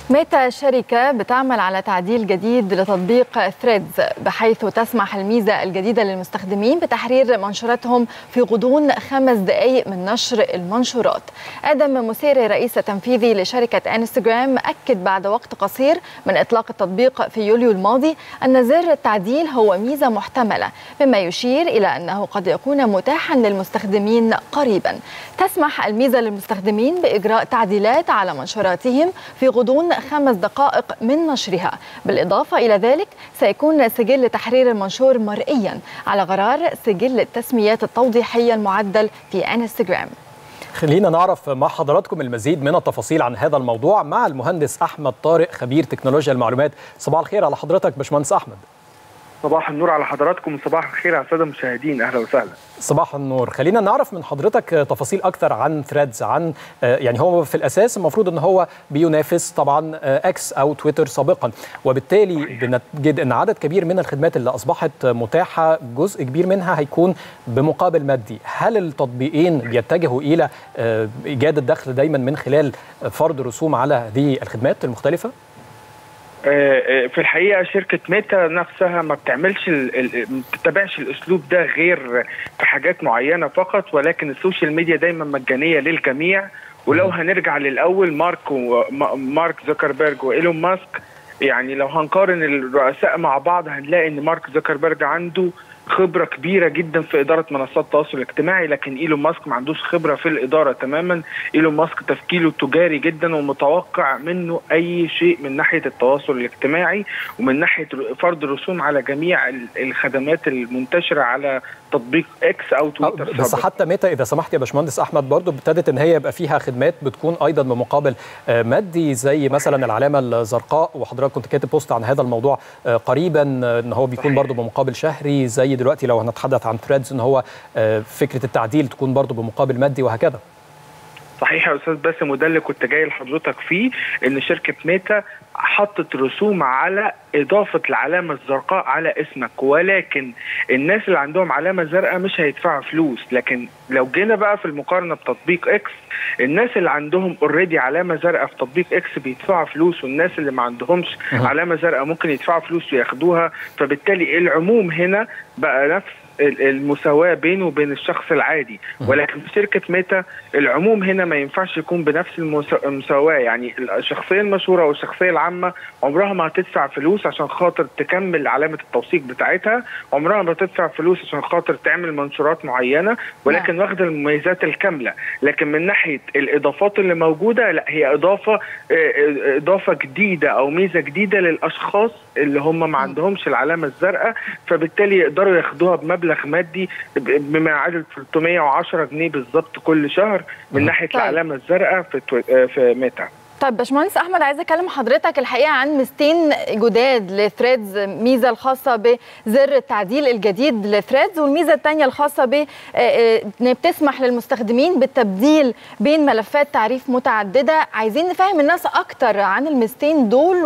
ميتا شركة بتعمل على تعديل جديد لتطبيق ثريدز، بحيث تسمح الميزة الجديدة للمستخدمين بتحرير منشوراتهم في غضون 5 دقائق من نشر المنشورات. آدم مسيري رئيس التنفيذي لشركة انستغرام أكد بعد وقت قصير من إطلاق التطبيق في يوليو الماضي أن زر التعديل هو ميزة محتملة، مما يشير إلى أنه قد يكون متاحا للمستخدمين قريبا. تسمح الميزة للمستخدمين بإجراء تعديلات على منشوراتهم في غضون 5 دقائق من نشرها. بالإضافة إلى ذلك سيكون سجل تحرير المنشور مرئيا على غرار سجل التسميات التوضيحية المعدل في انستغرام. خلينا نعرف مع حضراتكم المزيد من التفاصيل عن هذا الموضوع مع المهندس أحمد طارق خبير تكنولوجيا المعلومات. صباح الخير على حضرتك باشمهندس أحمد. صباح النور على حضراتكم وصباح الخير على الساده المشاهدين، اهلا وسهلا. صباح النور. خلينا نعرف من حضرتك تفاصيل اكثر عن ثريدز، عن يعني هو في الاساس المفروض ان هو بينافس طبعا اكس او تويتر سابقا، وبالتالي بنجد ان عدد كبير من الخدمات اللي اصبحت متاحه جزء كبير منها هيكون بمقابل مادي. هل التطبيقين بيتجهوا الى ايجاد الدخل دايما من خلال فرض رسوم على هذه الخدمات المختلفه؟ في الحقيقه شركه ميتا نفسها ما بتعملش ما بتتبعش الاسلوب ده غير في حاجات معينه فقط، ولكن السوشيال ميديا دايما مجانيه للجميع. ولو هنرجع للاول مارك زوكربيرج وايلون ماسك، يعني لو هنقارن الرؤساء مع بعض هنلاقي ان مارك زوكربيرج عنده خبرة كبيرة جدا في إدارة منصات التواصل الاجتماعي، لكن إيلون ماسك ما عندوش خبرة في الإدارة تماما. إيلون ماسك تفكيره تجاري جدا ومتوقع منه أي شيء من ناحية التواصل الاجتماعي ومن ناحية فرض رسوم على جميع الخدمات المنتشرة على تطبيق اكس او تويتر. بس حتى ميتا اذا سمحت يا باشمهندس احمد برضو ابتدت ان هي يبقى فيها خدمات بتكون ايضا بمقابل مادي، زي مثلا العلامه الزرقاء، وحضرتك كنت كاتب بوست عن هذا الموضوع قريبا ان هو بيكون برضو بمقابل شهري، زي دلوقتي لو هنتحدث عن ثريدز ان هو فكره التعديل تكون برضو بمقابل مادي وهكذا. صحيح يا استاذ باسم، وده اللي كنت جاي لحضرتك فيه، ان شركه ميتا حطت رسوم على اضافه العلامه الزرقاء على اسمك، ولكن الناس اللي عندهم علامه زرقاء مش هيدفعوا فلوس. لكن لو جينا بقى في المقارنه بتطبيق اكس، الناس اللي عندهم اوريدي علامه زرقاء في تطبيق اكس بيدفعوا فلوس، والناس اللي ما عندهمش علامه زرقاء ممكن يدفعوا فلوس وياخدوها. فبالتالي العموم هنا بقى نفس المساواة بينه وبين الشخص العادي، ولكن في شركة ميتا العموم هنا ما ينفعش يكون بنفس المساواة. يعني الشخصية المشهورة والشخصية العامة عمرها ما هتدفع فلوس عشان خاطر تكمل علامة التوثيق بتاعتها، عمرها ما تدفع فلوس عشان خاطر تعمل منشورات معينة، ولكن واخدة المميزات الكاملة. لكن من ناحية الإضافات اللي موجودة، لا، هي إضافة جديدة أو ميزة جديدة للأشخاص اللي هم ما عندهمش العلامة الزرقاء، فبالتالي يقدروا ياخدوها بمبلغ مادي بما يعادل 310 جنيه بالظبط كل شهر من ناحيه العلامه الزرقاء في ميتا. طيب باشمهندس احمد، عايزه اكلم حضرتك الحقيقه عن ميزتين جداد لثريدز، ميزه الخاصه بزر التعديل الجديد لثريدز، والميزه الثانيه الخاصه ان بتسمح للمستخدمين بالتبديل بين ملفات تعريف متعدده. عايزين نفهم الناس اكتر عن الميزتين دول،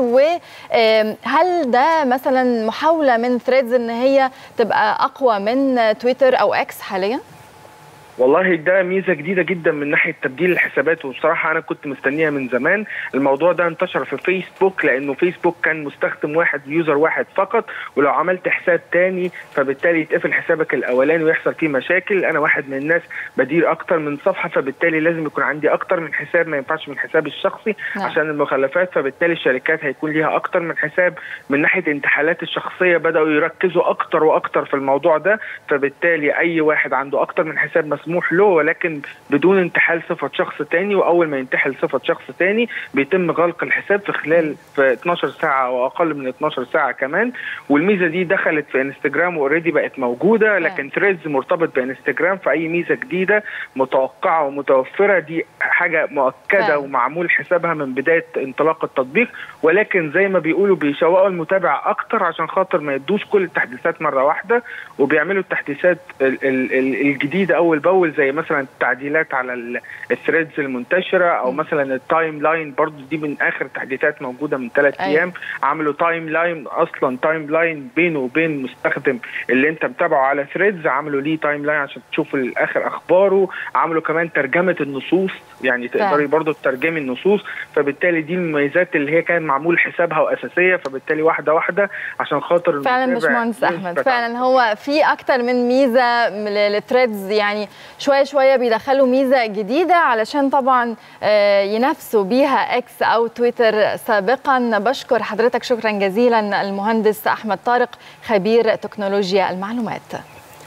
وهل ده مثلا محاوله من ثريدز ان هي تبقى اقوى من تويتر او اكس حاليا؟ والله ده ميزه جديده جدا من ناحيه تبديل الحسابات، وبصراحه انا كنت مستنيها من زمان. الموضوع ده انتشر في فيسبوك لانه فيسبوك كان مستخدم واحد، يوزر واحد فقط، ولو عملت حساب تاني فبالتالي يتقفل حسابك الاولاني ويحصل فيه مشاكل. انا واحد من الناس بدير اكتر من صفحه، فبالتالي لازم يكون عندي اكتر من حساب، ما ينفعش من حسابي الشخصي عشان المخلفات. فبالتالي الشركات هيكون ليها اكتر من حساب. من ناحيه انتحالات الشخصيه بداوا يركزوا اكتر واكتر في الموضوع ده، فبالتالي اي واحد عنده اكتر من حساب مسموح له، ولكن بدون انتحال صفة شخص تاني. وأول ما ينتحل صفة شخص تاني بيتم غلق الحساب في خلال 12 ساعة أو أقل من 12 ساعة كمان. والميزة دي دخلت في انستجرام وأوريدي بقت موجودة، لكن ثريدز مرتبط بانستجرام، فأي ميزة جديدة متوقعة ومتوفرة دي حاجة مؤكدة ومعمول حسابها من بداية انطلاق التطبيق. ولكن زي ما بيقولوا بيشوقوا المتابع أكتر عشان خاطر ما يدوش كل التحديثات مرة واحدة، وبيعملوا التحديثات الجديدة أول بأول، زي مثلا التعديلات على الثريدز المنتشره، او مثلا التايم لاين برضو دي من اخر تحديثات موجوده من 3 ايام. عملوا تايم لاين، اصلا تايم لاين بينه وبين المستخدم اللي انت متابعه على ثريدز، عملوا ليه تايم لاين عشان تشوف اخر اخباره. عملوا كمان ترجمه النصوص يعني تقدري برضو تترجمي النصوص، فبالتالي دي المميزات اللي هي كان معمول حسابها واساسيه، فبالتالي واحده واحده عشان خاطر فعلا باشمهندس احمد فعلا هو في اكتر من ميزه للثريدز، يعني شويه شويه بيدخلوا ميزه جديده علشان طبعا ينافسوا بيها اكس او تويتر سابقا. بشكر حضرتك شكرا جزيلا المهندس احمد طارق خبير تكنولوجيا المعلومات.